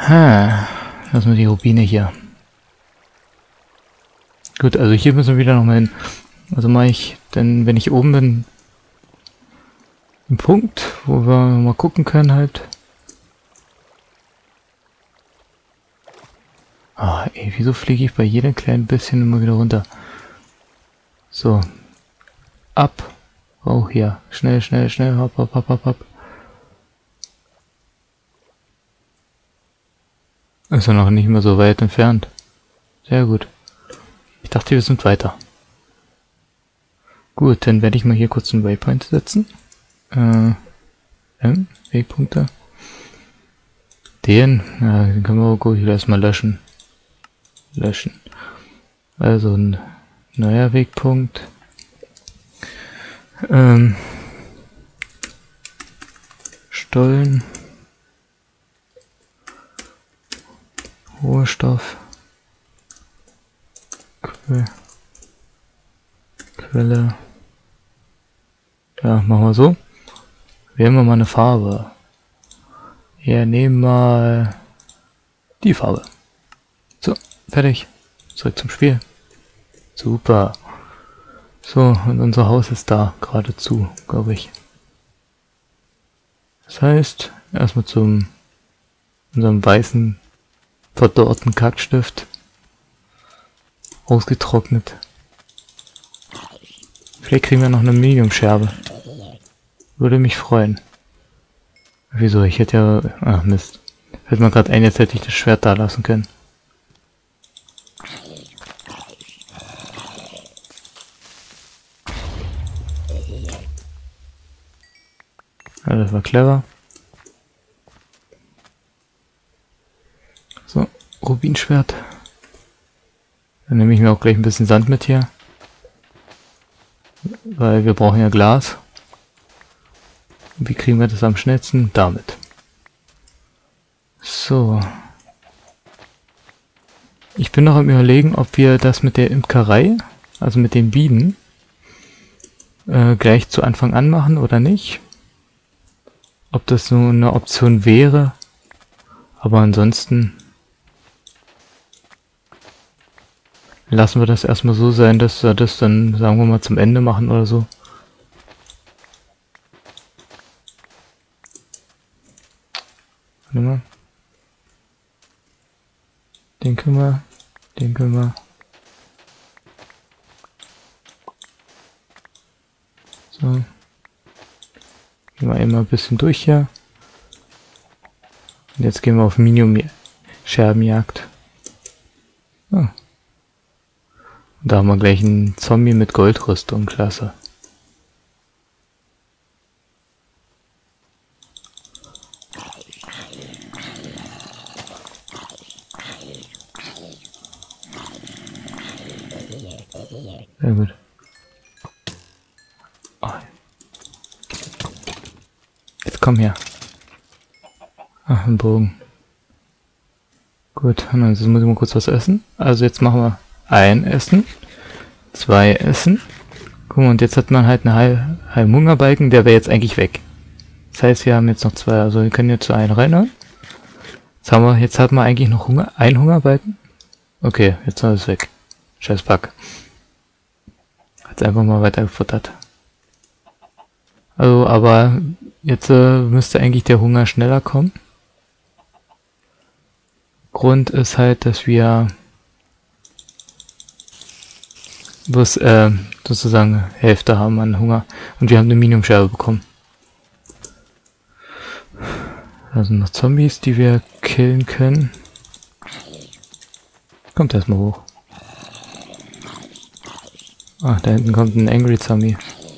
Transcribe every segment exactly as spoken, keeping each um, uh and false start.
Ha, lassen wir die Rubine hier. Gut, also hier müssen wir wieder nochmal hin. Also mache ich, denn wenn ich oben bin, einen Punkt, wo wir mal gucken können halt. Ah, ey, wieso fliege ich bei jedem kleinen bisschen immer wieder runter? So. Ab. Oh, hier. Schnell, schnell, schnell. Hopp, hopp, hopp, hopp, hopp. Ist ja noch nicht mehr so weit entfernt. Sehr gut. Ich dachte, wir sind weiter. Gut, dann werde ich mal hier kurz einen Waypoint setzen. Äh, ähm, Wegpunkte. Den, ja, den können wir gut erstmal löschen. Löschen. Also ein neuer Wegpunkt. Ähm, Stollen. Rohstoff. Que Quelle. Ja, machen wir so. Wählen wir mal eine Farbe. Ja, nehmen mal die Farbe. So, fertig. Zurück zum Spiel. Super. So, und unser Haus ist da geradezu, glaube ich. Das heißt, erstmal zum unserem weißen, verdorrten Kackstift. Ausgetrocknet. Vielleicht kriegen wir noch eine Medium-Scherbe. Würde mich freuen. Wieso? Ich hätte ja... Ach Mist. Fällt mir gerade ein, jetzt hätte ich das Schwert da lassen können. Ja, das war clever. So, Rubinschwert. Dann nehme ich mir auch gleich ein bisschen Sand mit hier. Weil wir brauchen ja Glas. Und wie kriegen wir das am schnellsten? Damit. So. Ich bin noch am Überlegen, ob wir das mit der Imkerei, also mit den Bienen, äh, gleich zu Anfang an machen oder nicht. Ob das so eine Option wäre. Aber ansonsten lassen wir das erstmal so sein, dass wir das dann, sagen wir mal, zum Ende machen oder so. Warte mal. Den können wir, den können wir. So. Gehen wir einmal ein bisschen durch hier. Und jetzt gehen wir auf Medium-Scherbenjagd. Oh. Da haben wir gleich einen Zombie mit Goldrüstung, klasse. Sehr gut. Oh. Jetzt komm her. Ach, ein Bogen. Gut, und dann muss ich mal kurz was essen. Also jetzt machen wir ein Essen, zwei Essen. Guck mal, und jetzt hat man halt einen halben Hungerbalken, der wäre jetzt eigentlich weg. Das heißt, wir haben jetzt noch zwei, also wir können jetzt zu einen reinhauen. Jetzt haben wir, jetzt hat man eigentlich noch Hunger, ein Hungerbalken. Okay, jetzt ist es weg. Scheiß Pack. Hat's einfach mal weiter gefuttert. Also, aber jetzt äh, müsste eigentlich der Hunger schneller kommen. Grund ist halt, dass wir bloß äh, sozusagen Hälfte haben an Hunger und wir haben eine Medium-Scherbe bekommen. Da sind noch Zombies, die wir killen können. Kommt erstmal hoch. Ah, da hinten kommt ein Angry Zombie.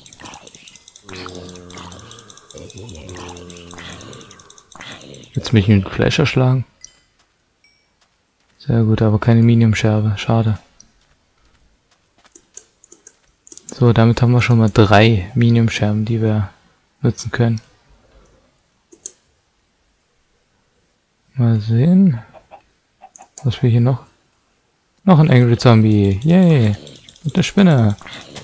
Jetzt mich mit Fleisch erschlagen. Sehr gut, aber keine Medium-Scherbe. Schade. So, damit haben wir schon mal drei Medium-Scherben, die wir nutzen können. Mal sehen, was wir hier noch... Noch ein Angry Zombie. Yay! Und eine Spinne.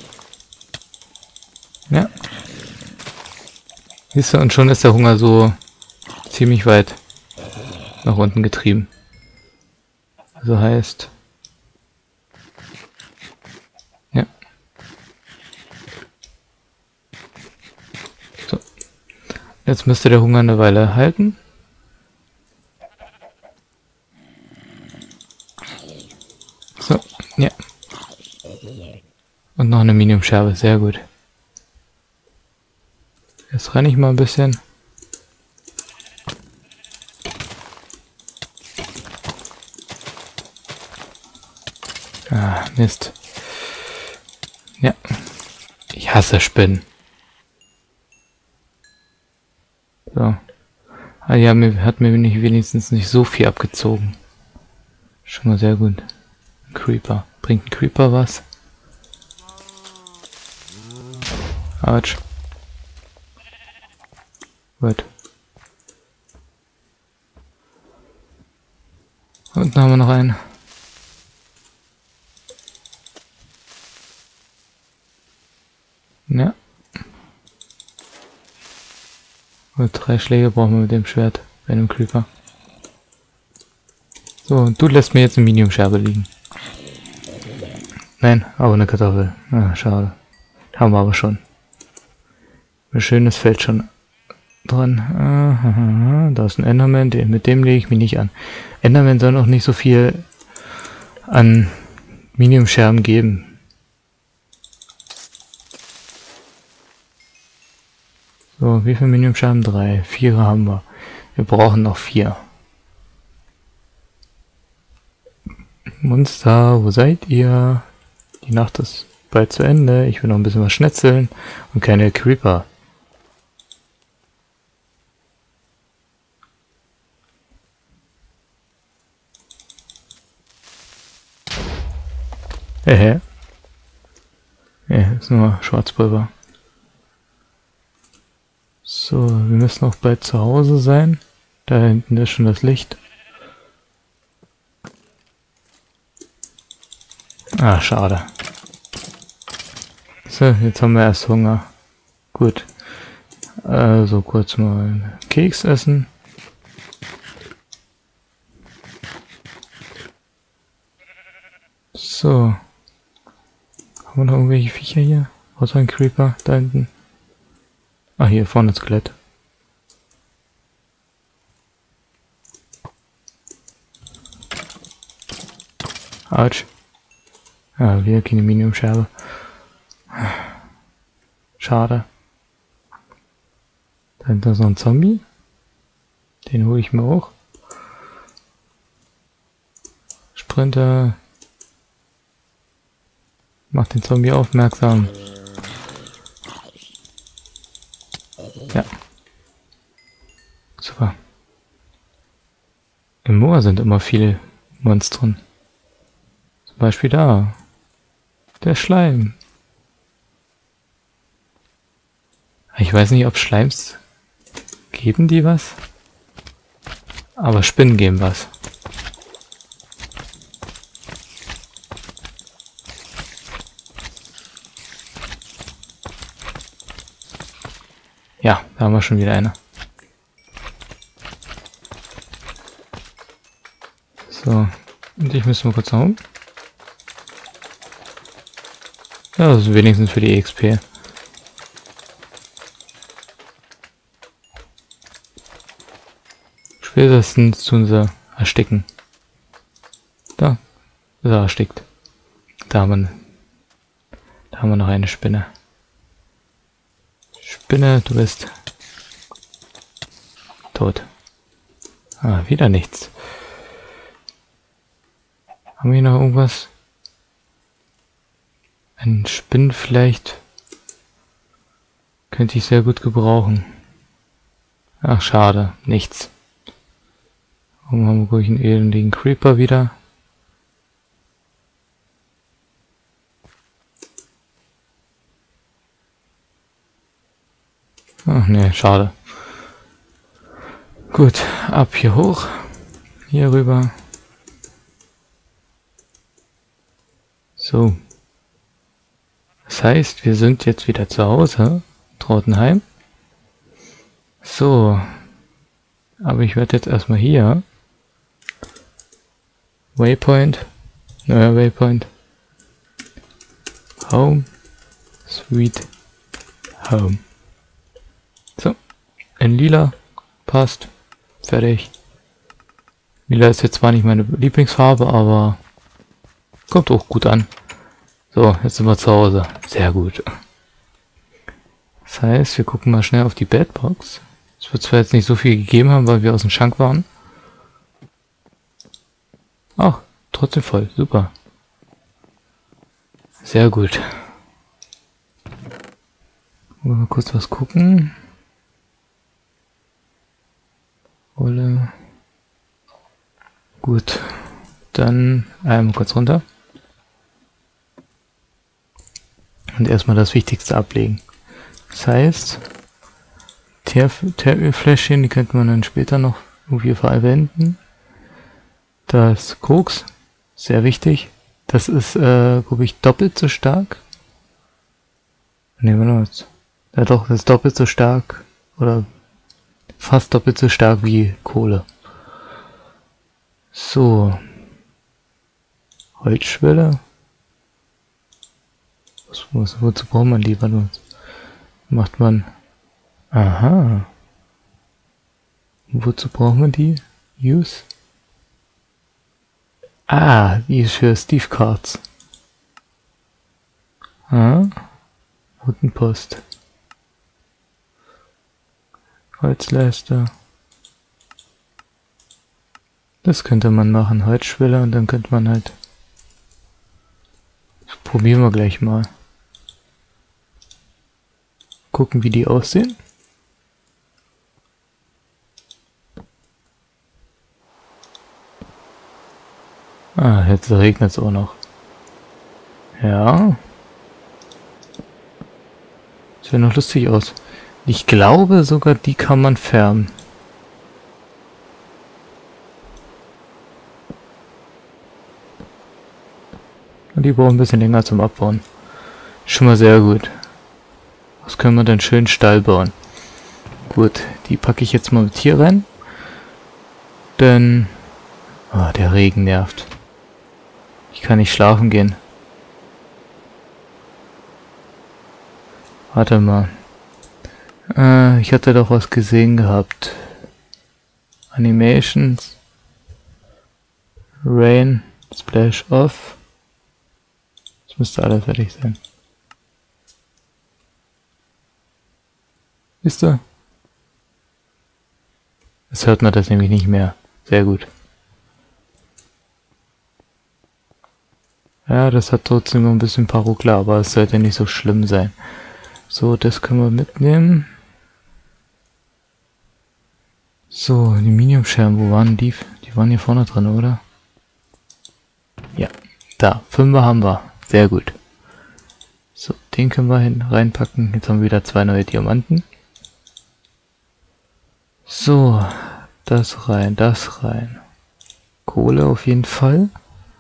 Ja. Siehst du, und schon ist der Hunger so ziemlich weit nach unten getrieben. Also heißt... Ja. So. Jetzt müsste der Hunger eine Weile halten. So, ja. Und noch eine Medium-Scherbe, sehr gut. Jetzt renne ich mal ein bisschen. Ah, Mist. Ja. Ich hasse Spinnen. So. Ah ja, mir hat mir nicht, wenigstens nicht so viel abgezogen. Schon mal sehr gut. Ein Creeper. Bringt ein Creeper was? Autsch. Gut. Unten haben wir noch einen. Ja. Und drei Schläge brauchen wir mit dem Schwert bei einem Creeper. So, und du lässt mir jetzt eine Medium-Scherbe liegen. Nein, aber eine Kartoffel. Ah, schade. Haben wir aber schon. Ein schönes Feld schon dran. Ah, da ist ein Enderman, den, mit dem lege ich mich nicht an. Enderman sollen auch nicht so viel an Medium-Scherben geben. So, wie viele Medium-Scherben? Drei. Vier haben wir. Wir brauchen noch vier. Monster, wo seid ihr? Die Nacht ist bald zu Ende. Ich will noch ein bisschen was schnetzeln und keine Creeper. Hehe. Ja, ist nur Schwarzpulver. So, wir müssen auch bald zu Hause sein. Da hinten ist schon das Licht. Ah, schade. So, jetzt haben wir erst Hunger. Gut. Also kurz mal einen Keks essen. So. Haben wir noch irgendwelche Viecher hier? Außer ein Creeper da hinten. Ah, hier vorne das Skelett. Autsch. Ja, wieder keine Medium-Scherbe. Schade. Da hinten ist noch ein Zombie. Den hole ich mir auch. Sprinter. Macht den Zombie aufmerksam. Ja. Super. Im Moor sind immer viele Monstren. Zum Beispiel da. Der Schleim. Ich weiß nicht, ob Schleims geben die was. Aber Spinnen geben was. Ja, da haben wir schon wieder eine. So, und ich muss mal kurz nach oben. Ja, das ist wenigstens für die E X P. Spätestens tun sie ersticken. Da ist er erstickt. Da haben wir, da haben wir noch eine Spinne. Spinne, du bist tot. Ah, wieder nichts. Haben wir hier noch irgendwas? Ein Spinnen vielleicht könnte ich sehr gut gebrauchen. Ach, schade, nichts. Warum haben wir ruhig einen elendigen Creeper wieder? Ach ne, schade. Gut, ab hier hoch. Hier rüber. So. Das heißt, wir sind jetzt wieder zu Hause. Trottenheim. So. Aber ich werde jetzt erstmal hier Waypoint. Neuer Waypoint. Home. Sweet Home. So. In lila. Passt. Fertig. Lila ist jetzt zwar nicht meine Lieblingsfarbe, aber kommt auch gut an. So, jetzt sind wir zu Hause. Sehr gut. Das heißt, wir gucken mal schnell auf die Bedbox. Es wird zwar jetzt nicht so viel gegeben haben, weil wir aus dem Schrank waren. Ach, trotzdem voll. Super. Sehr gut. Wollen wir mal kurz was gucken. Rolle. Gut. Dann einmal kurz runter. Und erstmal das Wichtigste ablegen. Das heißt, Teerölfläschchen, die könnte man dann später noch irgendwie verwenden. Das Koks, sehr wichtig. Das ist, äh, glaube ich, doppelt so stark. Nehmen wir jetzt. Ja doch, das ist doppelt so stark. Oder fast doppelt so stark wie Kohle. So. Holzschwelle. Was, was, wozu braucht man die? Warte, macht man... Aha. Wozu brauchen wir die? Use? Ah, die ist für Steve Cards. Ah. Routenpost. Holzleiste. Das könnte man machen. Holzschwelle und dann könnte man halt... Das probieren wir gleich mal. Gucken, wie die aussehen. Ah, jetzt regnet es auch noch. Ja. Sieht noch lustig aus. Ich glaube sogar, die kann man färben. Und die brauchen ein bisschen länger zum Abbauen. Schon mal sehr gut. Was können wir denn schön Stall bauen? Gut, die packe ich jetzt mal mit hier rein. Denn... Oh, der Regen nervt. Ich kann nicht schlafen gehen. Warte mal. Äh, ich hatte doch was gesehen gehabt. Animations. Rain. Splash off. Das müsste alles fertig sein. Wisst ihr? Jetzt hört man das nämlich nicht mehr. Sehr gut. Ja, das hat trotzdem noch ein bisschen Parokler, aber es sollte nicht so schlimm sein. So, das können wir mitnehmen. So, Aluminiumscherben, wo waren die? Die waren hier vorne drin, oder? Ja, da, Fünfer haben wir. Sehr gut. So, den können wir hin reinpacken. Jetzt haben wir wieder zwei neue Diamanten. So, das rein, das rein. Kohle auf jeden Fall.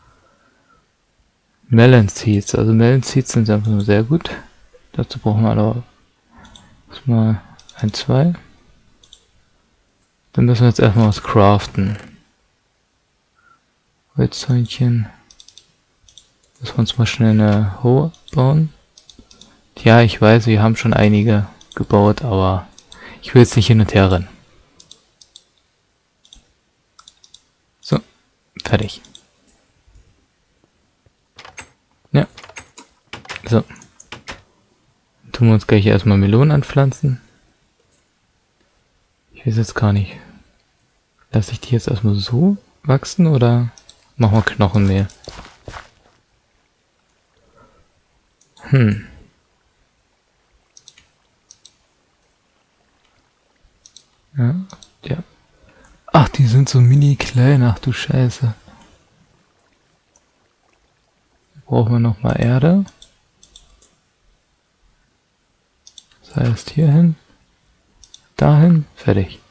Melon Seeds, also Melon Seeds sind einfach nur sehr gut. Dazu brauchen wir aber erstmal ein, zwei. Dann müssen wir jetzt erstmal was craften. Holzhörnchen. Müssen wir uns mal schnell eine Hoe bauen. Ja, ich weiß, wir haben schon einige gebaut, aber ich will jetzt nicht hin und her rennen. So, fertig. Ja. So. Dann tun wir uns gleich erstmal Melonen anpflanzen. Ich weiß jetzt gar nicht. Lasse ich die jetzt erstmal so wachsen oder machen wir Knochenmehl? Hm. Ja, ja. Ach, die sind so mini klein, ach du Scheiße. Brauchen wir nochmal Erde. Das heißt hierhin, dahin, fertig.